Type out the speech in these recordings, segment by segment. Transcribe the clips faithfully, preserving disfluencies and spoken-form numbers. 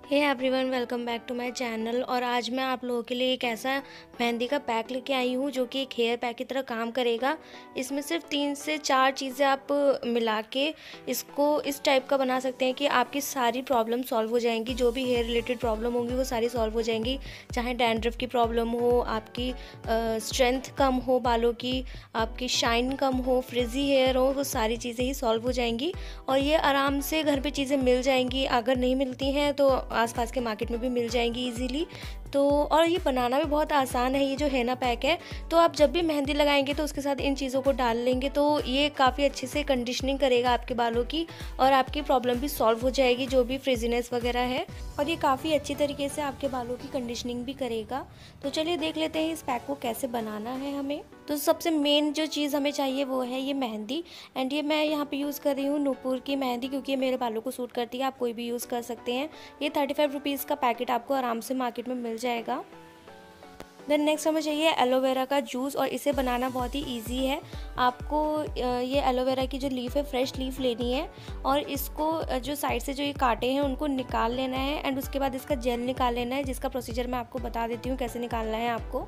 Hey everyone, welcome back to my channel. और आज मैं आप लोगों के लिए एक ऐसा मेहंदी का पैक लेके आई हूँ जो कि एक हेयर पैक की तरह काम करेगा। इसमें सिर्फ तीन से चार चीज़ें आप मिला के इसको इस टाइप का बना सकते हैं कि आपकी सारी प्रॉब्लम सॉल्व हो जाएंगी। जो भी हेयर रिलेटेड प्रॉब्लम होंगी वो सारी सॉल्व हो जाएंगी। चाहे डैंड्रफ की प्रॉब्लम हो, आपकी स्ट्रेंथ कम हो बालों की, आपकी शाइन कम हो, फ्रिजी हेयर हो, वो सारी चीज़ें ही सॉल्व हो जाएंगी। और ये आराम से घर पे चीज़ें मिल जाएंगी। अगर नहीं मिलती हैं तो आसपास के मार्केट में भी मिल जाएंगी इजीली। तो और ये बनाना भी बहुत आसान है। ये जो हेना पैक है, तो आप जब भी मेहंदी लगाएंगे तो उसके साथ इन चीज़ों को डाल लेंगे तो ये काफ़ी अच्छे से कंडीशनिंग करेगा आपके बालों की, और आपकी प्रॉब्लम भी सॉल्व हो जाएगी जो भी फ्रिजीनेस वगैरह है। और ये काफ़ी अच्छी तरीके से आपके बालों की कंडीशनिंग भी करेगा। तो चलिए देख लेते हैं इस पैक को कैसे बनाना है हमें। तो सबसे मेन जो चीज़ हमें चाहिए वो है ये मेहंदी। एंड ये मैं यहाँ पे यूज़ कर रही हूँ नूपुर की मेहंदी, क्योंकि ये मेरे बालों को सूट करती है। आप कोई भी यूज़ कर सकते हैं। ये थर्टी फाइव रुपीज़ का पैकेट आपको आराम से मार्केट में मिल जाएगा। देन नेक्स्ट हमें चाहिए एलोवेरा का जूस, और इसे बनाना बहुत ही इजी है। आपको ये एलोवेरा की जो लीफ है, फ्रेश लीफ लेनी है, और इसको जो साइड से जो ये कांटे हैं उनको निकाल लेना है। एंड उसके बाद इसका जेल निकाल लेना है, जिसका प्रोसीजर मैं आपको बता देती हूँ कैसे निकालना है आपको।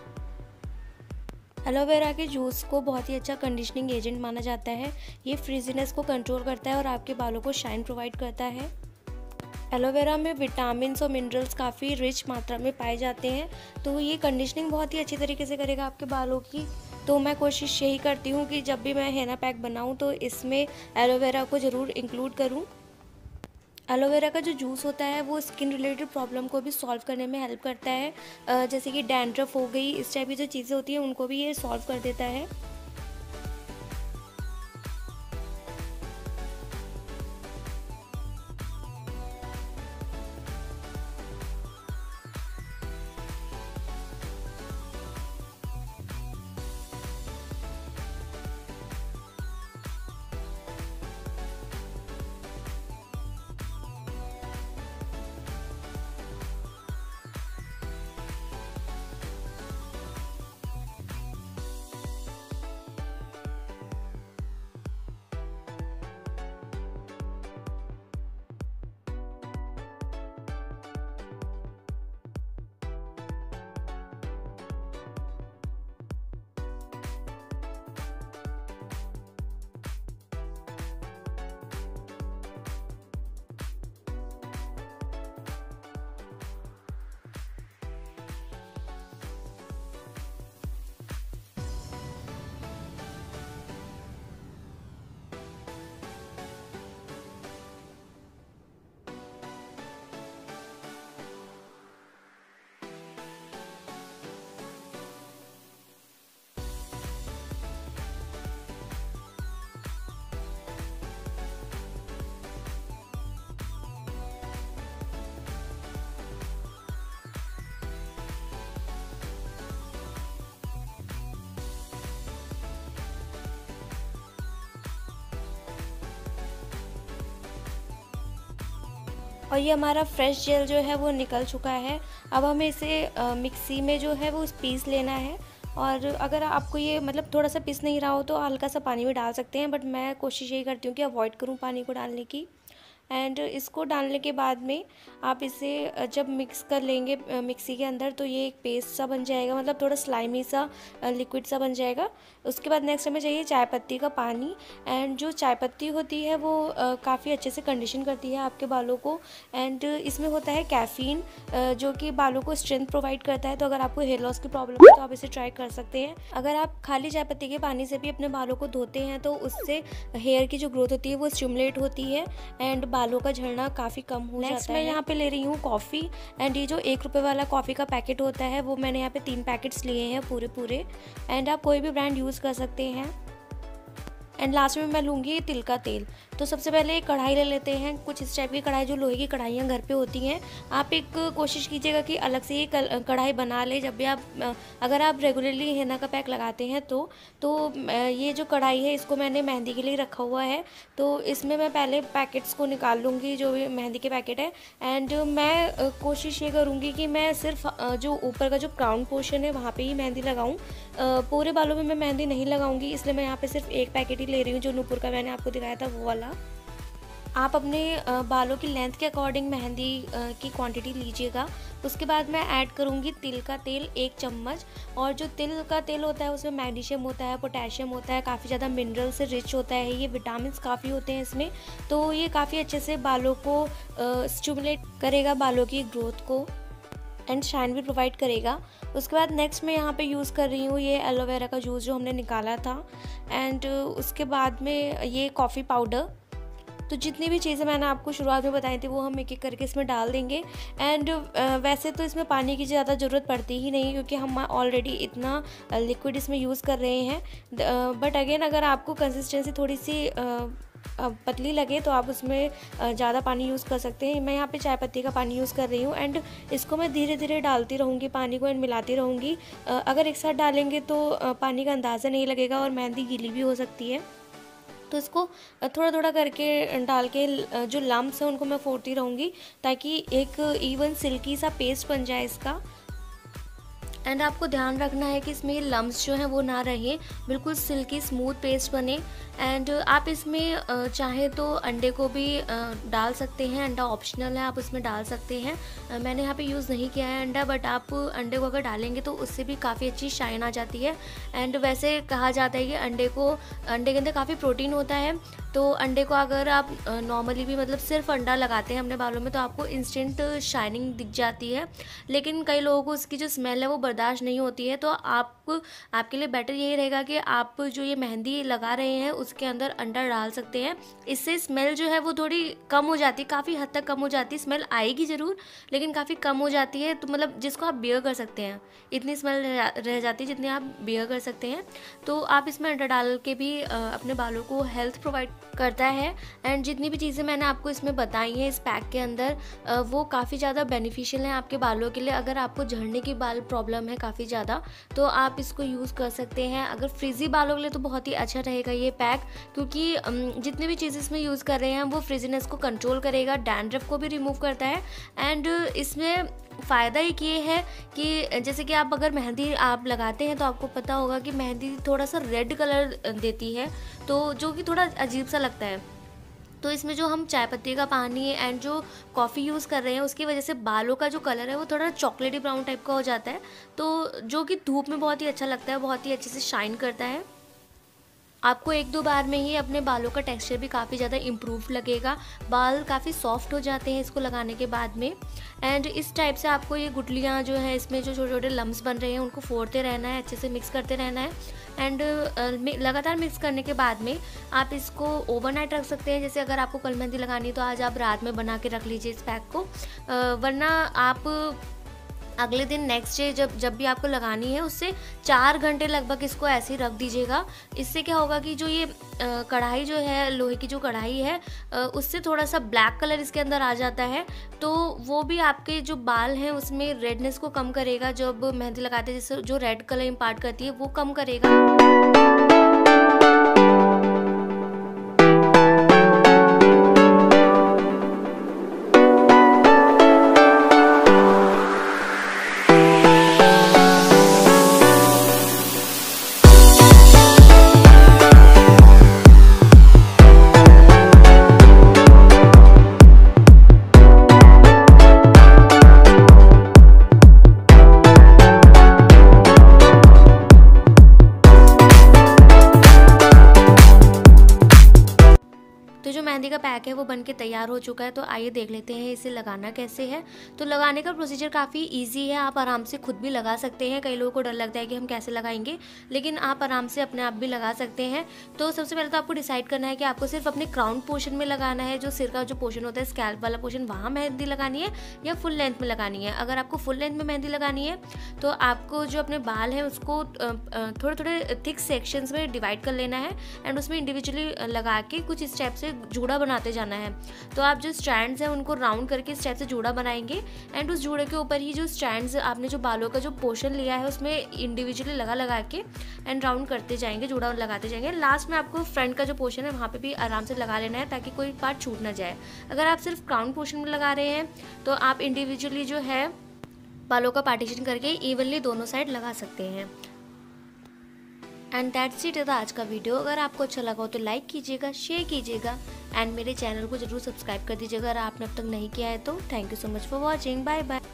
एलोवेरा के जूस को बहुत ही अच्छा कंडीशनिंग एजेंट माना जाता है। ये फ्रीजीनेस को कंट्रोल करता है और आपके बालों को शाइन प्रोवाइड करता है। एलोवेरा में विटामिन्स और मिनरल्स काफ़ी रिच मात्रा में पाए जाते हैं, तो ये कंडीशनिंग बहुत ही अच्छी तरीके से करेगा आपके बालों की। तो मैं कोशिश यही करती हूँ कि जब भी मैं हेना पैक बनाऊँ तो इसमें एलोवेरा को ज़रूर इंक्लूड करूँ। एलोवेरा का जो जूस होता है वो स्किन रिलेटेड प्रॉब्लम को भी सॉल्व करने में हेल्प करता है। जैसे कि डैंड्रफ हो गई, इस टाइप की जो चीज़ें होती हैं उनको भी ये सॉल्व कर देता है। और ये हमारा फ्रेश जेल जो है वो निकल चुका है। अब हमें इसे आ, मिक्सी में जो है वो पीस लेना है। और अगर आपको ये मतलब थोड़ा सा पीस नहीं रहा हो तो हल्का सा पानी में डाल सकते हैं, बट मैं कोशिश यही करती हूँ कि अवॉइड करूँ पानी को डालने की। एंड इसको डालने के बाद में आप इसे जब मिक्स कर लेंगे मिक्सी के अंदर तो ये एक पेस्ट सा बन जाएगा, मतलब थोड़ा स्लाइमी सा लिक्विड सा बन जाएगा। उसके बाद नेक्स्ट हमें चाहिए चाय पत्ती का पानी। एंड जो चाय पत्ती होती है वो काफ़ी अच्छे से कंडीशन करती है आपके बालों को। एंड इसमें होता है कैफ़ीन, जो कि बालों को स्ट्रेंथ प्रोवाइड करता है। तो अगर आपको हेयर लॉस की प्रॉब्लम है तो आप इसे ट्राई कर सकते हैं। अगर आप खाली चाय पत्ती के पानी से भी अपने बालों को धोते हैं तो उससे हेयर की जो ग्रोथ होती है वो स्टिमुलेट होती है एंड बालों का झड़ना काफ़ी कम हो जाता है। नेक्स्ट मैं यहाँ पे ले रही हूँ कॉफ़ी। एंड ये जो एक रुपये वाला कॉफ़ी का पैकेट होता है वो मैंने यहाँ पे तीन पैकेट्स लिए हैं पूरे पूरे। एंड आप कोई भी ब्रांड यूज़ कर सकते हैं। एंड लास्ट में मैं लूँगी तिल का तेल। तो सबसे पहले एक कढ़ाई ले लेते हैं, कुछ इस टाइप की कढ़ाई, जो लोहे की कढ़ाइयाँ घर पे होती हैं। आप एक कोशिश कीजिएगा कि अलग से ही कढ़ाई बना ले जब भी आप, अगर आप रेगुलरली हेना का पैक लगाते हैं तो तो ये जो कढ़ाई है इसको मैंने मेहंदी के लिए रखा हुआ है। तो इसमें मैं पहले पैकेट्स को निकाल लूँगी, जो भी मेहंदी के पैकेट है। एंड मैं कोशिश ये करूँगी कि मैं सिर्फ जो ऊपर का जो क्राउन पोर्शन है वहाँ पर ही मेहंदी लगाऊँ। पूरे बालों में मैं मेहंदी नहीं लगाऊंगी, इसलिए मैं यहाँ पे सिर्फ एक पैकेट ही ले रही हूँ, जो नूपुर का मैंने आपको दिखाया था वो वाला। आप अपने बालों की लेंथ के अकॉर्डिंग मेहंदी की क्वांटिटी लीजिएगा। उसके बाद मैं ऐड करूँगी तिल का तेल एक चम्मच। और जो तिल का तेल होता है उसमें मैग्नीशियम होता है, पोटेशियम होता है, काफ़ी ज़्यादा मिनरल से रिच होता है, ये विटामिन्स काफ़ी होते हैं इसमें। तो ये काफ़ी अच्छे से बालों को स्टिमुलेट करेगा, बालों की ग्रोथ को, एंड शाइन भी प्रोवाइड करेगा। उसके बाद नेक्स्ट मैं यहाँ पे यूज़ कर रही हूँ ये एलोवेरा का जूस जो हमने निकाला था। एंड उसके बाद में ये कॉफ़ी पाउडर। तो जितनी भी चीज़ें मैंने आपको शुरुआत में बताई थी वो हम एक एक करके इसमें डाल देंगे। एंड वैसे तो इसमें पानी की ज़्यादा ज़रूरत पड़ती ही नहीं, क्योंकि हम ऑलरेडी इतना लिक्विड इसमें यूज़ कर रहे हैं। बट अगेन अगर आपको कंसिस्टेंसी थोड़ी सी पतली लगे तो आप उसमें ज़्यादा पानी यूज़ कर सकते हैं। मैं यहाँ पे चाय पत्ती का पानी यूज़ कर रही हूँ। एंड इसको मैं धीरे धीरे डालती रहूँगी पानी को, एंड मिलाती रहूँगी। अगर एक साथ डालेंगे तो पानी का अंदाज़ा नहीं लगेगा और मेहंदी गीली भी हो सकती है। तो इसको थोड़ा थोड़ा करके डाल के जो लम्प्स हैं उनको मैं फोड़ती रहूँगी, ताकि एक इवन सिल्की सा पेस्ट बन जाए इसका। एंड आपको ध्यान रखना है कि इसमें लम्प्स जो हैं वो ना रहें, बिल्कुल सिल्की स्मूथ पेस्ट बने। एंड आप इसमें चाहे तो अंडे को भी डाल सकते हैं, अंडा ऑप्शनल है, आप उसमें डाल सकते हैं। मैंने यहाँ पे यूज़ नहीं किया है अंडा, बट आप अंडे को अगर डालेंगे तो उससे भी काफ़ी अच्छी शाइन आ जाती है। एंड वैसे कहा जाता है कि अंडे को अंडे के अंदर काफ़ी प्रोटीन होता है, तो अंडे को अगर आप नॉर्मली भी मतलब सिर्फ अंडा लगाते हैं अपने बालों में तो आपको इंस्टेंट शाइनिंग दिख जाती है। लेकिन कई लोगों को उसकी जो स्मेल है वो बर्दाश्त नहीं होती है, तो आप आपके लिए बेटर यही रहेगा कि आप जो ये मेहंदी लगा रहे हैं उसके अंदर अंडा डाल सकते हैं। इससे स्मेल जो है वो थोड़ी कम हो जाती है, काफ़ी हद तक कम हो जाती है। स्मेल आएगी ज़रूर लेकिन काफ़ी कम हो जाती है, तो मतलब जिसको आप बियर कर सकते हैं, इतनी स्मेल रह जाती है जितनी आप बियर कर सकते हैं। तो आप इसमें अंडा डाल के भी अपने बालों को हेल्थ प्रोवाइड करता है। एंड जितनी भी चीज़ें मैंने आपको इसमें बताई हैं इस पैक के अंदर, वो काफ़ी ज़्यादा बेनिफिशियल हैं आपके बालों के लिए। अगर आपको झड़ने की बाल प्रॉब्लम है काफ़ी ज़्यादा तो आप इसको यूज़ कर सकते हैं। अगर फ्रिजी बालों के लिए तो बहुत ही अच्छा रहेगा ये पैक, क्योंकि जितनी भी चीज़ें इसमें यूज़ कर रहे हैं वो फ्रिजीनेस को कंट्रोल करेगा, डैंड्रफ को भी रिमूव करता है। एंड इसमें फ़ायदा एक ये है कि जैसे कि आप अगर मेहंदी आप लगाते हैं तो आपको पता होगा कि मेहंदी थोड़ा सा रेड कलर देती है, तो जो कि थोड़ा अजीब सा लगता है। तो इसमें जो हम चाय पत्ती का पानी एंड जो कॉफ़ी यूज़ कर रहे हैं उसकी वजह से बालों का जो कलर है वो थोड़ा चॉकलेटी ब्राउन टाइप का हो जाता है, तो जो कि धूप में बहुत ही अच्छा लगता है, बहुत ही अच्छे से शाइन करता है। आपको एक दो बार में ही अपने बालों का टेक्सचर भी काफ़ी ज़्यादा इम्प्रूव लगेगा, बाल काफ़ी सॉफ्ट हो जाते हैं इसको लगाने के बाद में। एंड इस टाइप से आपको ये गुठलियाँ जो है इसमें जो छोटे छोटे लम्स बन रहे हैं उनको फोड़ते रहना है, अच्छे से मिक्स करते रहना है। एंड लगातार मिक्स करने के बाद में आप इसको ओवरनाइट रख सकते हैं। जैसे अगर आपको कल मेहंदी लगानी है तो आज आप रात में बना के रख लीजिए इस पैक को, वरना आप अगले दिन नेक्स्ट डे जब जब भी आपको लगानी है उससे चार घंटे लगभग इसको ऐसे ही रख दीजिएगा। इससे क्या होगा कि जो ये कढ़ाई जो है, लोहे की जो कढ़ाई है, उससे थोड़ा सा ब्लैक कलर इसके अंदर आ जाता है, तो वो भी आपके जो बाल हैं उसमें रेडनेस को कम करेगा। जब मेहंदी लगाते हैं जैसे जो रेड कलर इम्पार्ट करती है वो कम करेगा। मेहंदी का पैक है वो बनके तैयार हो चुका है, तो आइए देख लेते हैं इसे लगाना कैसे है। तो लगाने का प्रोसीजर काफ़ी इजी है, आप आराम से खुद भी लगा सकते हैं। कई लोगों को डर लगता है कि हम कैसे लगाएंगे, लेकिन आप आराम से अपने आप भी लगा सकते हैं। तो सबसे पहले तो आपको डिसाइड करना है कि आपको सिर्फ अपने क्राउन पोर्शन में लगाना है, जो सिर का जो पोर्शन होता है स्कैल्प वाला पोर्शन, वहाँ मेहंदी लगानी है या फुल लेंथ में लगानी है। अगर आपको फुल लेंथ में मेहंदी लगानी है तो आपको जो अपने बाल हैं उसको थोड़े थोड़े थिक सेक्शंस में डिवाइड कर लेना है एंड उसमें इंडिविजुअली लगा के कुछ इस टाइप से जूड़ा बनाते जाना है। तो आप जो स्ट्रैंड्स हैं उनको राउंड करके इस टाइप से जूड़ा बनाएंगे एंड उस जूड़े के ऊपर ही जो स्ट्रैंड्स आपने जो बालों का जो पोर्शन लिया है उसमें इंडिविजुअली लगा लगा के एंड राउंड करते जाएंगे, जूड़ा लगाते जाएंगे। लास्ट में आपको फ्रंट का जो पोर्शन है वहाँ पे भी आराम से लगा लेना है ताकि कोई पार्ट छूट ना जाए। अगर आप सिर्फ क्राउन पोर्शन में लगा रहे हैं तो आप इंडिविजुअली जो है बालों का पार्टीशन करके इवनली दोनों साइड लगा सकते हैं। एंड दैट्स इट था आज का वीडियो। अगर आपको अच्छा लगा हो तो लाइक कीजिएगा, शेयर कीजिएगा एंड मेरे चैनल को जरूर सब्सक्राइब कर दीजिएगा अगर आपने अब तक नहीं किया है तो। Thank you so much for watching, bye bye.